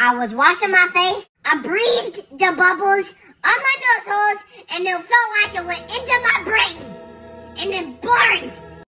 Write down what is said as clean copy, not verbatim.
I was washing my face. I breathed the bubbles on my nose holes, and it felt like it went into my brain. And it burned.